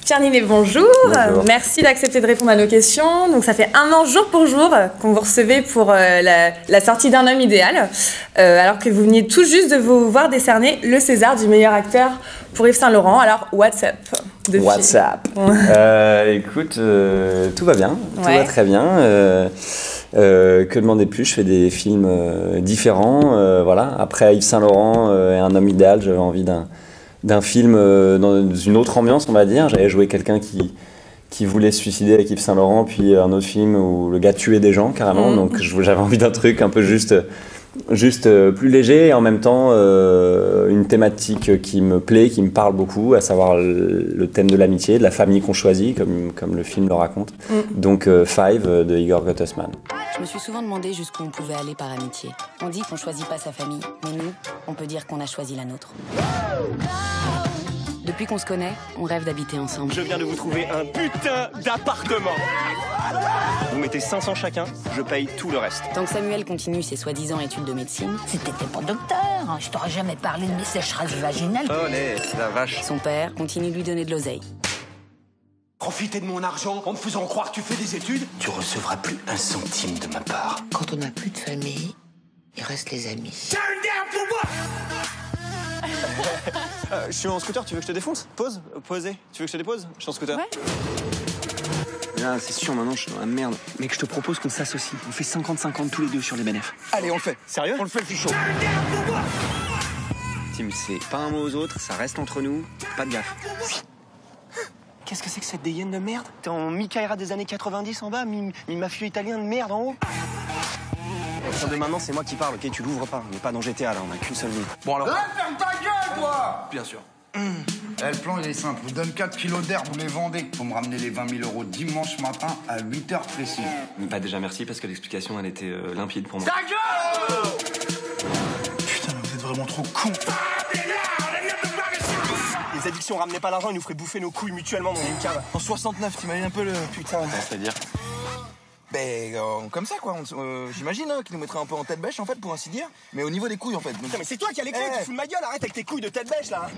Pierre Ninet, bonjour. Bonjour. Merci d'accepter de répondre à nos questions. Donc, ça fait 1 an jour pour jour qu'on vous recevez pour la sortie d'Un homme idéal, alors que vous veniez tout juste de vous voir décerner le César du meilleur acteur pour Yves Saint Laurent. Alors, what's up What's up Écoute, tout va bien, tout va très bien. Que demander de plus, je fais des films différents. Voilà. Après Yves Saint Laurent et Un homme idéal, j'avais envie d'un film dans une autre ambiance, on va dire. J'avais joué quelqu'un qui voulait se suicider avec Yves Saint Laurent, puis un autre film où le gars tuait des gens carrément. Donc j'avais envie d'un truc un peu juste plus léger et en même temps une thématique qui me plaît, qui me parle beaucoup, à savoir le thème de l'amitié, de la famille qu'on choisit, comme le film le raconte. Donc Five de Igor Gottesman. Je me suis souvent demandé jusqu'où on pouvait aller par amitié. On dit qu'on choisit pas sa famille, mais nous, on peut dire qu'on a choisi la nôtre. Depuis qu'on se connaît, on rêve d'habiter ensemble. Je viens de vous trouver un putain d'appartement. Vous mettez 500 chacun, je paye tout le reste. Tant que Samuel continue ses soi-disant études de médecine, Si t'étais pas docteur, hein, je t'aurais jamais parlé de mes sécheresses vaginales. Olé, la vache. son père continue de lui donner de l'oseille. Profiter de mon argent en me faisant croire que tu fais des études. Tu recevras plus un centime de ma part. Quand on n'a plus de famille, il reste les amis. Je suis en scooter, tu veux que je te défonce? Pose, posez. Tu veux que je te dépose? Je suis en scooter. Ouais. Là, c'est sûr, maintenant je suis dans la merde. Mec, je te propose qu'on s'associe. On fait 50-50 tous les deux sur les bénéfices. Allez, on le fait. Sérieux? On le fait le fichot. Tim, c'est pas un mot aux autres, ça reste entre nous. Pas de gaffe. Qu'est-ce que c'est que cette dégaine de merde? T'es en Mikaira des années 90 en bas, mi-mafieux italien de merde en haut? À partir de maintenant, c'est moi qui parle, ok? Tu l'ouvres pas. On n'est pas dans GTA là, on a qu'une seule vie. Bon alors. Ferme ta gueule, toi! Bien sûr. Le plan, il est simple. Je vous donne 4 kilos d'herbe, vous les vendez. Vous me ramenez les 20 000 € dimanche matin à 8h précises. Bah déjà merci parce que l'explication elle était limpide pour moi. Ta gueule! Putain, mais vous êtes vraiment trop cons. Les addictions ramenaient pas l'argent, ils nous feraient bouffer nos couilles mutuellement dans une cave. En 69, t'imagines un peu le putain. C'est-à-dire? Ben, comme ça, quoi. J'imagine qu'ils nous mettraient un peu en tête bêche, en fait, pour ainsi dire. Mais au niveau des couilles, en fait. Putain, mais c'est toi qui as les couilles, tu te fous de ma gueule, arrête avec tes couilles de tête bêche là.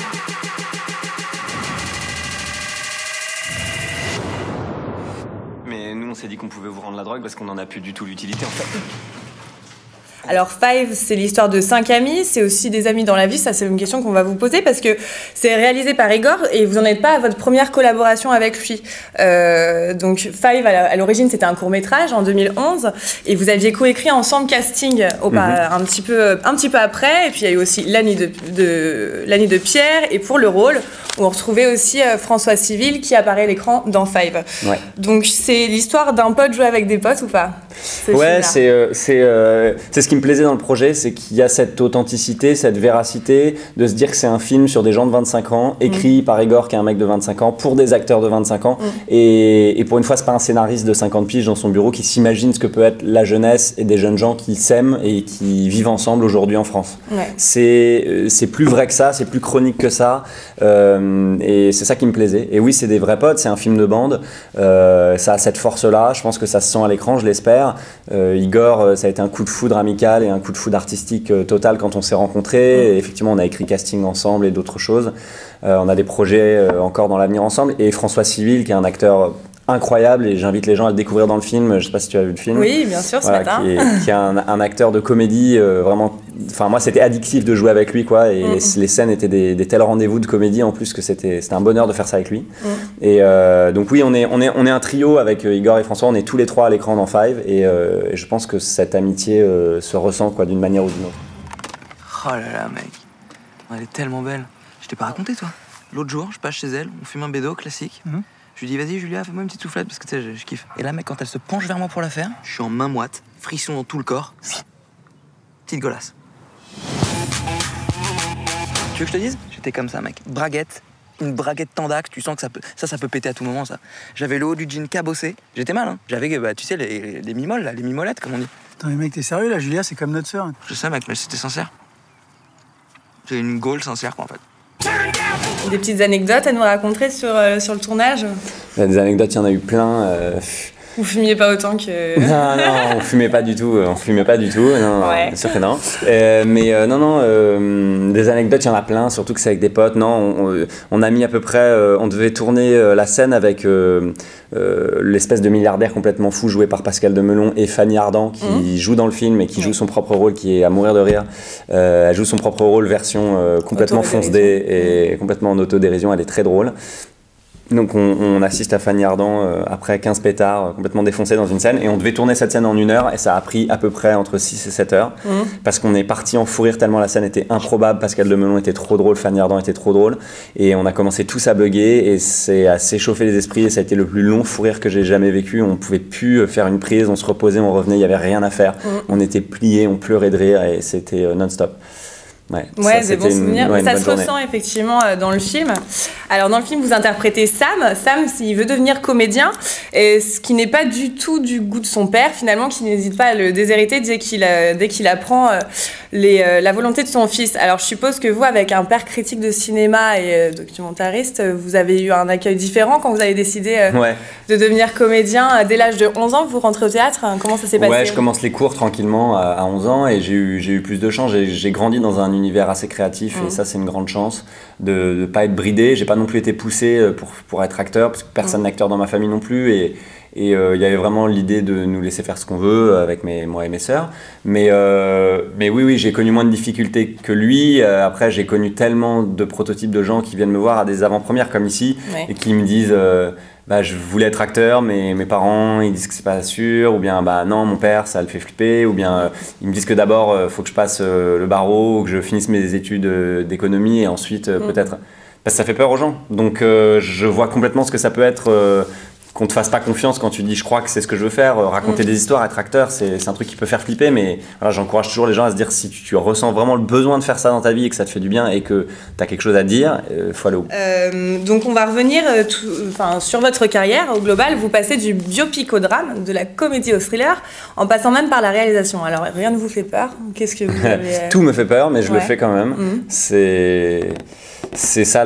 Mais nous on s'est dit qu'on pouvait vous rendre la drogue parce qu'on en a plus du tout l'utilité en fait. Alors Five, c'est l'histoire de 5 amis, c'est aussi des amis dans la vie, ça c'est une question qu'on va vous poser parce que c'est réalisé par Igor et vous n'en êtes pas à votre première collaboration avec lui. Donc Five, à l'origine c'était un court-métrage en 2011 et vous aviez coécrit ensemble casting un petit peu après, et puis il y a eu aussi L'année de Pierre, et pour le rôle on retrouvait aussi François Civil qui apparaît à l'écran dans Five. Ouais. Donc c'est l'histoire d'un pote joué avec des potes ou pas? Ouais, c'est ce qui me plaisait dans le projet, c'est qu'il y a cette authenticité, cette véracité, de se dire que c'est un film sur des gens de 25 ans, écrit par Igor, qui est un mec de 25 ans, pour des acteurs de 25 ans. Et pour une fois, c'est pas un scénariste de 50 piges dans son bureau qui s'imagine ce que peut être la jeunesse et des jeunes gens qui s'aiment et qui vivent ensemble aujourd'hui en France. Ouais. C'est plus vrai que ça, c'est plus chronique que ça. Et c'est ça qui me plaisait. Et oui, c'est des vrais potes, c'est un film de bande. Ça a cette force-là, je pense que ça se sent à l'écran, je l'espère. Igor, ça a été un coup de foudre amical et un coup de foudre artistique total quand on s'est rencontrés. Et effectivement, on a écrit casting ensemble et d'autres choses. On a des projets encore dans l'avenir ensemble. Et François Civil, qui est un acteur incroyable, et j'invite les gens à le découvrir dans le film. Je sais pas si tu as vu le film. Oui, bien sûr, ce matin. Qui est un acteur de comédie vraiment. Enfin, moi, c'était addictif de jouer avec lui, quoi. Et les scènes étaient des tels rendez-vous de comédie en plus que c'était un bonheur de faire ça avec lui. Et donc oui, on est un trio avec Igor et François. On est tous les trois à l'écran dans Five, et je pense que cette amitié se ressent, quoi, d'une manière ou d'une autre. Oh là là, mec. Elle est tellement belle. Je t'ai pas raconté, toi. L'autre jour, je passe chez elle, on fume un bédo classique. Je lui dis, vas-y, Julia, fais-moi une petite soufflette parce que tu sais, je kiffe. Et là, mec, quand elle se penche vers moi pour la faire, je suis en main moite, frisson dans tout le corps. Petite golasse. Tu veux que je te dise? J'étais comme ça, mec. Braguette. Une braguette tendac, tu sens que ça peut péter à tout moment, ça. J'avais le haut du jean cabossé. J'étais mal, hein. J'avais, bah, tu sais, les mimoles, là, les mimolettes, comme on dit. Attends, mais mec, t'es sérieux, là? Julia, c'est comme notre sœur. Je sais, mec, mais c'était sincère. C'est une gaule sincère, quoi, en fait. Des petites anecdotes à nous raconter sur le tournage? Des anecdotes, il y en a eu plein. Vous fumiez pas autant que... Non, on fumait pas du tout, non, ouais. bien sûr que non. Des anecdotes, il y en a plein, surtout que c'est avec des potes. Non, on a mis à peu près, on devait tourner la scène avec l'espèce de milliardaire complètement fou joué par Pascal Demelon et Fanny Ardant qui joue dans le film et qui joue son propre rôle, qui est à mourir de rire. Elle joue son propre rôle version complètement fonce-dé et complètement en autodérision, elle est très drôle. Donc on assiste à Fanny Ardant après 15 pétards complètement défoncés dans une scène et on devait tourner cette scène en 1 heure et ça a pris à peu près entre 6 et 7 heures parce qu'on est parti en fou rire tellement la scène était improbable, Pascal Demelon était trop drôle, Fanny Ardant était trop drôle et on a commencé tous à bugger et c'est à s'échauffer les esprits et ça a été le plus long fou rire que j'ai jamais vécu. On pouvait plus faire une prise, on se reposait, on revenait, il y avait rien à faire, on était pliés, on pleurait de rire et c'était non-stop. Ouais, des bons souvenirs. Ça se ressent effectivement dans le film. Alors dans le film, vous interprétez Sam. Sam, il veut devenir comédien, et ce qui n'est pas du tout du goût de son père, finalement, qui n'hésite pas à le déshériter dès qu'il apprend la volonté de son fils. Alors je suppose que vous, avec un père critique de cinéma et documentariste, vous avez eu un accueil différent quand vous avez décidé de devenir comédien. Dès l'âge de 11 ans, vous rentrez au théâtre. Comment ça s'est passé ? Ouais, je commence les cours tranquillement à 11 ans et j'ai eu plus de chance. J'ai grandi dans un univers assez créatif et ça c'est une grande chance de ne pas être bridé. J'ai pas non plus été poussé pour être acteur parce que personne n'est acteur dans ma famille non plus et il y avait vraiment l'idée de nous laisser faire ce qu'on veut avec moi et mes sœurs. Mais oui, j'ai connu moins de difficultés que lui. Après, j'ai connu tellement de prototypes de gens qui viennent me voir à des avant-premières comme ici et qui me disent je voulais être acteur, mais mes parents ils disent que c'est pas sûr, ou bien non, mon père ça le fait flipper, ou bien ils me disent que d'abord faut que je passe le barreau, ou que je finisse mes études d'économie et ensuite peut-être. Parce que ça fait peur aux gens. Donc je vois complètement ce que ça peut être. Qu'on te fasse pas confiance quand tu dis je crois que c'est ce que je veux faire, raconter des histoires, être acteur, c'est un truc qui peut faire flipper, mais voilà, j'encourage toujours les gens à se dire si tu ressens vraiment le besoin de faire ça dans ta vie et que ça te fait du bien et que tu as quelque chose à dire, faut aller au bout. Donc on va revenir sur votre carrière au global. Vous passez du biopic au drame, de la comédie au thriller, en passant même par la réalisation. Alors rien ne vous fait peur? Qu'est-ce que vous avez... Tout me fait peur, mais je le fais quand même. C'est ça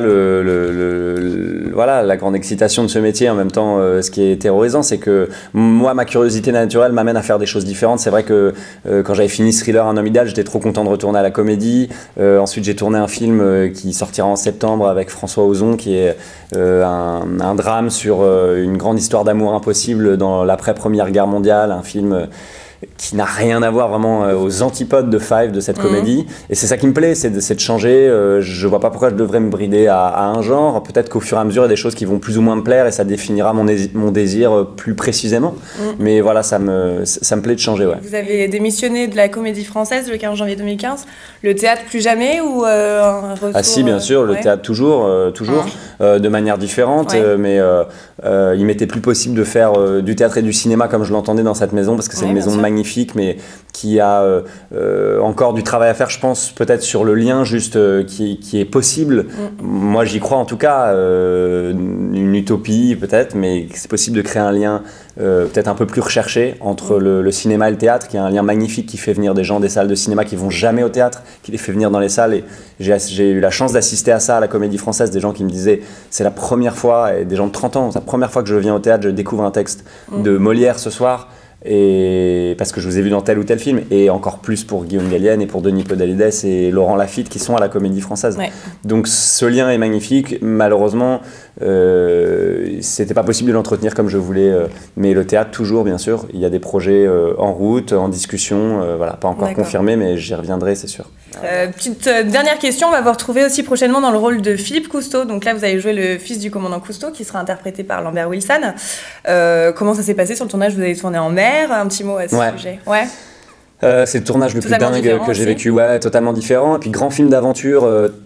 la grande excitation de ce métier. En même temps, ce qui est terrorisant, c'est que moi, ma curiosité naturelle m'amène à faire des choses différentes. C'est vrai que quand j'avais fini Thriller, Un homme idéal, j'étais trop content de retourner à la comédie. Ensuite, j'ai tourné un film qui sortira en septembre avec François Ozon, qui est un drame sur une grande histoire d'amour impossible dans l'après-première guerre mondiale, un film qui n'a rien à voir vraiment aux antipodes de Five, de cette comédie. Et c'est ça qui me plaît, c'est de changer. Je vois pas pourquoi je devrais me brider à un genre. Peut-être qu'au fur et à mesure, il y a des choses qui vont plus ou moins me plaire et ça définira mon désir plus précisément. Mais voilà, ça me plaît de changer. Ouais. Vous avez démissionné de la Comédie Française le 15 janvier 2015. Le théâtre plus jamais ou un retour? Ah si, bien sûr, le théâtre toujours, de manière différente. Mais il m'était plus possible de faire du théâtre et du cinéma comme je l'entendais dans cette maison, parce que c'est une maison magnifique, mais qui a encore du travail à faire, je pense, peut-être sur le lien juste qui est possible. Moi, j'y crois en tout cas, une utopie peut-être, mais c'est possible de créer un lien peut-être un peu plus recherché entre le cinéma et le théâtre, qui est un lien magnifique qui fait venir des gens des salles de cinéma qui vont jamais au théâtre, qui les fait venir dans les salles. Et j'ai eu la chance d'assister à ça à la Comédie Française, des gens qui me disaient c'est la première fois, et des gens de 30 ans, c'est la première fois que je viens au théâtre, je découvre un texte de Molière ce soir. Et parce que je vous ai vu dans tel ou tel film, et encore plus pour Guillaume Gallienne et pour Denis Podalides et Laurent Lafitte qui sont à la Comédie Française. Donc ce lien est magnifique. Malheureusement, c'était pas possible de l'entretenir comme je voulais, mais le théâtre toujours, bien sûr. Il y a des projets en route, en discussion, pas encore confirmés, mais j'y reviendrai, c'est sûr. Petite dernière question, on va vous retrouver aussi prochainement dans le rôle de Philippe Cousteau. Donc là, vous avez joué le fils du commandant Cousteau, qui sera interprété par Lambert Wilson. Comment ça s'est passé sur le tournage? Vous avez tourné en mer? Un petit mot à ce sujet. C'est le tournage le plus dingue que j'ai vécu, totalement différent. Et puis grand film d'aventure,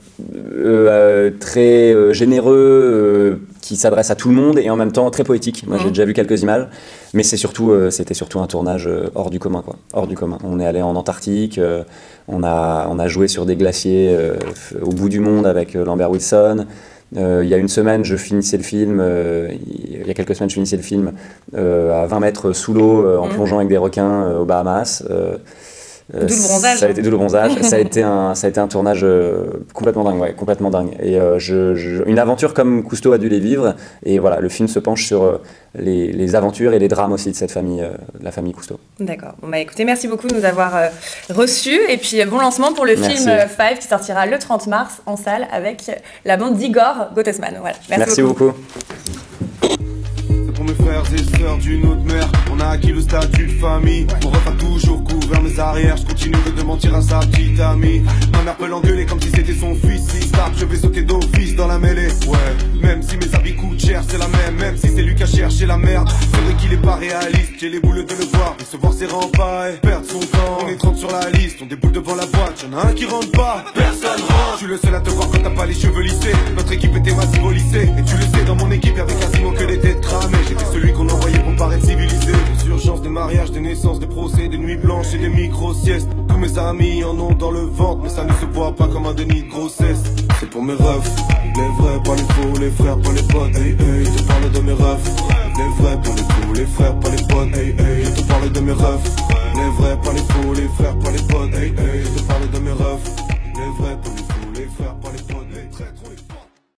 très généreux, qui s'adresse à tout le monde et en même temps très poétique. Moi j'ai déjà vu quelques images, mais c'était surtout un tournage hors du commun, quoi. Hors du commun. On est allé en Antarctique, on a joué sur des glaciers au bout du monde avec Lambert Wilson. Il y a une semaine, je finissais le film, il y a quelques semaines, je finissais le film à 20 mètres sous l'eau, en plongeant avec des requins aux Bahamas. D'où le bronzage. Ça a été d'où le bronzage. ça a été un tournage complètement dingue, ouais, complètement dingue. Et une aventure comme Cousteau a dû les vivre. Et voilà, le film se penche sur les aventures et les drames aussi de cette famille, de la famille Cousteau. D'accord. Bon, bah écoutez, merci beaucoup de nous avoir reçus. Et puis bon lancement pour le film Five qui sortira le 30 mars en salle avec la bande d'Igor Gottesman. Voilà. Merci beaucoup. Pour mes frères et sœurs d'une autre mère, on a acquis le statut de famille. Mon ref a toujours couvert mes arrières. Je continue de mentir à sa petite amie. Ma mère peut l'engueuler comme si c'était son fils. Si start, je vais sauter d'office dans la mêlée. Ouais, même si mes habits coûtent cher, c'est la même si c'est lui qui a cherché la merde. C'est vrai qu'il est pas réaliste, j'ai les boules de le voir. Et se voir ses remparts et perdre son temps. On est 30 sur la liste, on déboule devant la boîte. Y'en a un qui rentre pas, personne rentre. Je suis le seul à te voir quand t'as pas les cheveux lissés. Notre équipe était massive au lycée. Et tu le sais, dans mon équipe y'avait quasiment que des têtes cramées. J'étais celui qu'on envoyait pour paraître civilisé. Des urgences, des mariages, des naissances, des procès, des nuits blanches et des micro-siestes. Tous mes amis en ont dans le ventre, mais ça ne se voit pas comme un déni de grossesse. C'est pour mes refs, les vrais, pas les faux, les frères, pas les potes. Hey, hey, je te parle de mes refs. Les vrais, pas les faux, les frères, pas les potes. Hey, hey, je te parle de mes refs. Les vrais, pas les faux, les frères, pas les potes. Hey, hey.